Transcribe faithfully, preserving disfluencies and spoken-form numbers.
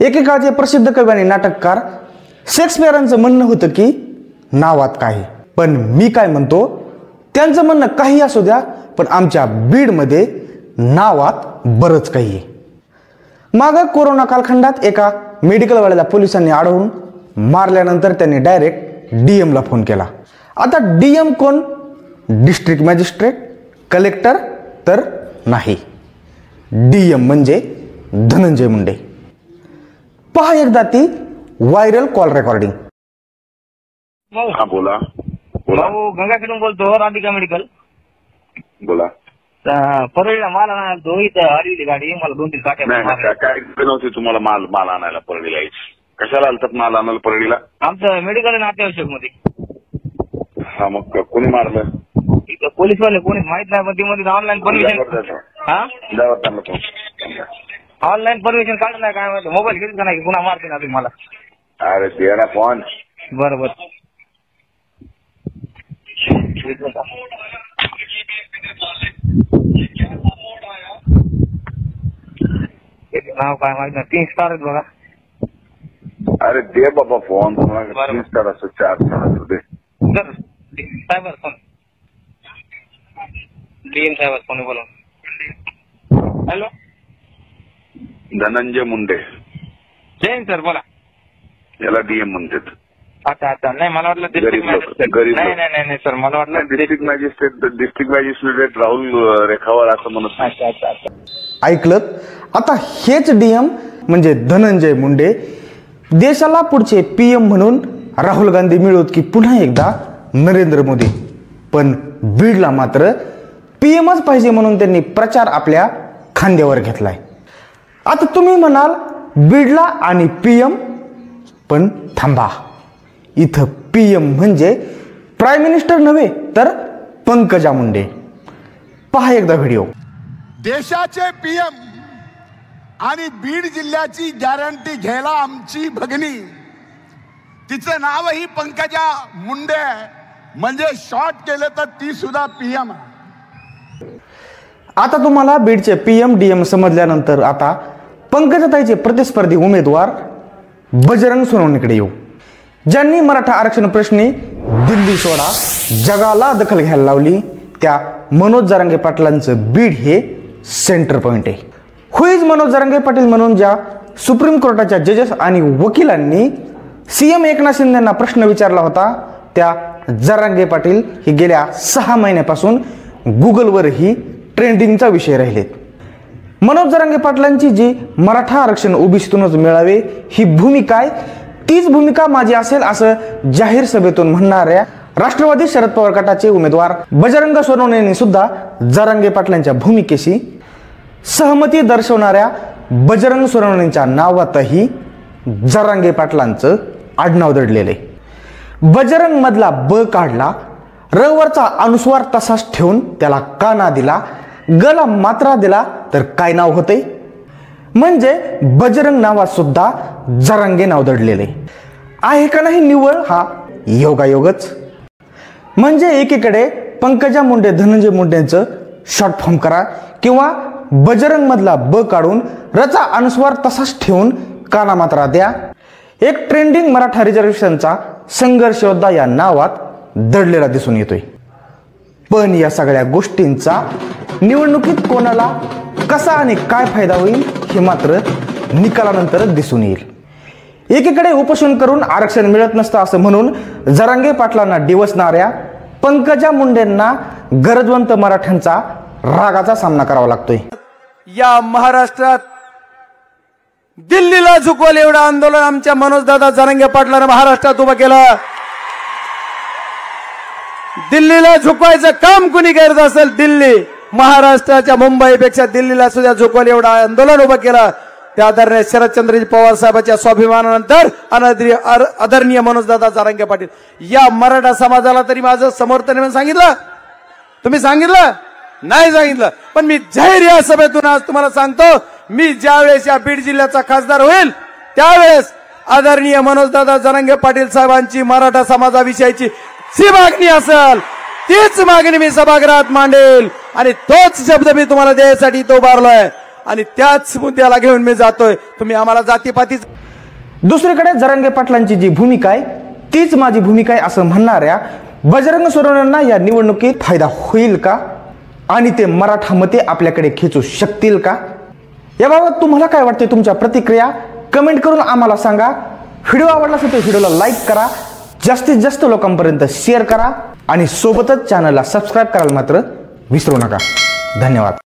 एकेकाळचे प्रसिद्ध कवी आणि नाटककार शेक्सपियरांचं म्हणणं होतं की नावात काही, पण मी काय म्हणतो, त्यांचं म्हणणं काही असू द्या, पण आमच्या बीडमध्ये नावात बरंच काही आहे. मागं कोरोना कालखंडात एका मेडिकलवाल्याला पोलिसांनी अडवून मारल्यानंतर त्यांनी डायरेक्ट डीएमला फोन केला. आता डीएम कोण? डिस्ट्रिक्ट मॅजिस्ट्रेट, कलेक्टर तर नाही. डीएम म्हणजे धनंजय मुंडे. पहा एकदा ती व्हायरल कॉल रेकॉर्डिंग. हा बोला बोला. भाऊ गंगाखेडून बोलतो, राधिका मेडिकल. बोला. परळीला माल आणायला तो इथं आली गाडी, मला दोन तीन काट्या. नाही काय नव्हती तुम्हाला माल माल आणायला परळीला यायची? कशाला आलतात माल आणायला परळीला? आमचं मेडिकल आहे अत्यावश्यक मध्ये. हा मग कोणी मारलं? इथं पोलीसवाले कोणी माहित नाही, पण ती मध्ये ऑनलाईन परमिशन. हा ऑनलाईन परमिशन काढलं नाही काय माहिती, मोबाईल घेतला का नाही पुन्हा मारते ना तुम्ही मला. अरे दे ना फोन. बरोबर. नाव काय माहित नाही, तीन स्टार आहेत बघा. अरे दे बाबा फोन. तीन स्टार असो चार स्टार असो दे. साहेब फोन डीएम साहेब फोन बोला. हॅलो धनंजय मुंडे. जैन सर बोला. याला डीएम म्हणतात. अच्छा अच्छा. नाही मला वाटलं डिस्ट्रिक्ट मॅजिस्ट्रेट. नाही नाही नाही सर, मला वाटलं district magistrate district magistrate Rahul Rekhawar असं म्हणत. अच्छा अच्छा अच्छा. ऐकलं? आता हेच डीएम म्हणजे धनंजय मुंडे देशाला पुढचे पीएम म्हणून राहुल गांधी मिळवत की पुन्हा एकदा नरेंद्र मोदी. पण बीडला मात्र पीएमच पाहिजे म्हणून त्यांनी प्रचार आपल्या खांद्यावर घेतलाय. आता तुम्ही म्हणाल बीडला आणि पीएम, पण थांबा, इथं पीएम म्हणजे प्राईम मिनिस्टर नव्हे तर पंकजा मुंडे. पहा एकदा व्हिडिओ. देशाचे पीएम आणि बीड जिल्ह्याची गॅरंटी घ्यायला आमची भगिनी, तिचं नावही पंकजा मुंडे, म्हणजे शॉर्ट केलं तर ती सुद्धा पीएम. आता तुम्हाला बीडचे पीएम डीएम समजल्यानंतर आता पंकजाताईचे प्रतिस्पर्धी उमेदवार बजरंग सोनवणेकडे येऊ, ज्यांनी मराठा आरक्षण प्रश्नी दिल्ली सोडा जगाला दखल घ्यायला लावली. त्या मनोज जरांगे पाटलांचं बीड हे सेंटर पॉइंट आहे. हुईज मनोज जरांगे पाटील म्हणून ज्या सुप्रीम कोर्टाच्या जजेस आणि वकिलांनी सीएम एकनाथ शिंदेंना प्रश्न विचारला होता, त्या जरांगे पाटील हे गेल्या सहा महिन्यापासून गुगलवरही ट्रेंडिंगचा विषय राहिलेत. मनोज जरांगे पाटलांची जी मराठा आरक्षण ओबीसीतूनच मिळावे ही भूमिका आहे, तीच भूमिका माझी असेल असं जाहीर सभेतून म्हणणाऱ्या राष्ट्रवादी शरद पवार गटाचे उमेदवार बजरंग सोनवणे सुद्धा जरांगे पाटलांच्या भूमिकेशी सहमती दर्शवणाऱ्या बजरंग सोनवणेंच्या नावातही जरांगे पाटलांचं आडनाव दडलेलं आहे. बजरंग मधला ब काढला, र वरचा अनुस्वार तसाच ठेवून त्याला काना दिला, गला मात्रा दिला तर काय नाव होते? म्हणजे बजरंग नावात सुद्धा जरांगे नाव दडलेले आहे का नाही? निव्वळ हा योगायोगच. म्हणजे एकीकडे पंकजा मुंडे धनंजय मुंडेंचं शॉर्ट फॉर्म करा किंवा बजरंग मधला ब काढून रचा अनुस्वार तसाच ठेवून काना मात्रा द्या. एक ट्रेंडिंग मराठा रिझर्वेशनचा संघर्ष योद्धा या नावात दडलेला दिसून येतोय. पण या सगळ्या गोष्टींचा निवडणुकीत कोणाला कसा आणि काय फायदा होईल हे मात्र निकालानंतरच दिसून येईल. एकीकडे उपोषण करून आरक्षण मिळत नसतं असं म्हणून जरांगे पाटलांना डिवसणाऱ्या पंकजा मुंडेंना गरजवंत मराठ्यांचा रागाचा सामना करावा लागतोय. या महाराष्ट्रात दिल्लीला झुकवलं एवढं आंदोलन आमच्या मनोजदादा जरांगे पाटलांना महाराष्ट्रात उभं केलं. दिल्लीला झुकवायचं काम कुणी करत असेल, दिल्ली महाराष्ट्राच्या मुंबईपेक्षा दिल्लीला सुद्धा झुकवलं एवढं आंदोलन उभं केलं. त्या आदरणीय शरदचंद्रजी पवार साहेबांच्या स्वाभिमानानंतर आदरणीय आदरणीय मनोजदादा जरांगे पाटील या मराठा समाजाला तरी माझं समर्थन सांगितलं. तुम्ही सांगितलं नाही सांगितलं, पण मी जाहीर या सभेतून आज तुम्हाला सांगतो, मी ज्यावेळेस या बीड जिल्ह्याचा खासदार होईल त्यावेळेस आदरणीय मनोजदादा जरांगे पाटील साहेबांची मराठा समाजाविषयीची जी मागणी असेल तीच मागणी मी सभागृहात मांडेल आणि तोच शब्द मी तुम्हाला द्यायसाठी तो उभारलोय. आणि त्याच मुद्द्याला घेऊन मी जातोय. तुम्ही आम्हाला जातीपाती. दुसरीकडे जरांगे पाटलांची जी भूमिका आहे तीच माझी भूमिका आहे असं म्हणणाऱ्या बजरंग सोनवणेंना या निवडणुकीत फायदा होईल का आणि ते मराठा मते आपल्याकडे खेचू शकतील का? याबाबत तुम्हाला काय वाटते? तुमच्या प्रतिक्रिया कमेंट करून आम्हाला सांगा. व्हिडिओ आवडला असेल तर व्हिडिओला लाईक करा, जास्तीत जास्त लोकांपर्यंत शेअर करा आणि सोबतच चॅनलला सबस्क्राईब करायला मात्र विसरू नका. धन्यवाद.